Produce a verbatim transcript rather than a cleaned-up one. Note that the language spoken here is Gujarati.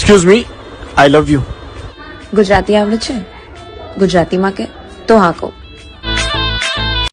Excuse me, I love you. Gujarati આવડે છે? ગુજરાતીમાં કે તો હા કહું.